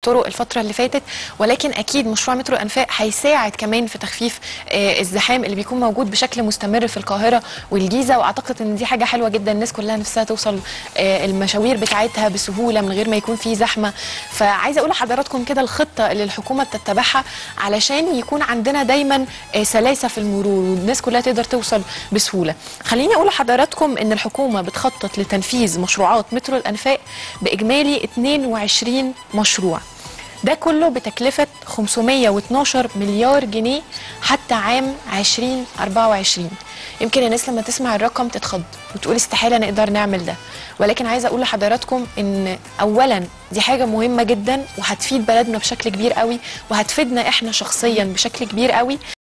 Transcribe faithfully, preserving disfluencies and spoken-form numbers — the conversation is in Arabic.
الطرق الفتره اللي فاتت، ولكن اكيد مشروع مترو الانفاق هيساعد كمان في تخفيف الزحام اللي بيكون موجود بشكل مستمر في القاهره والجيزه. واعتقد ان دي حاجه حلوه جدا، الناس كلها نفسها توصل المشاوير بتاعتها بسهوله من غير ما يكون في زحمه. فعايزه اقول لحضراتكم كده الخطه اللي الحكومه بتتبعها علشان يكون عندنا دايما سلاسه في المرور والناس كلها تقدر توصل بسهوله. خليني اقول لحضراتكم ان الحكومه بتخطط لتنفيذ مشروعات مترو الانفاق باجمالي اتنين وعشرين مشروع، ده كله بتكلفه خمسمية واتناشر مليار جنيه حتى عام ألفين وأربعة وعشرين. يمكن الناس لما تسمع الرقم تتخض وتقول استحاله نقدر نعمل ده، ولكن عايزه اقول لحضراتكم ان اولا دي حاجه مهمه جدا وهتفيد بلدنا بشكل كبير قوي، وهتفيدنا احنا شخصيا بشكل كبير قوي.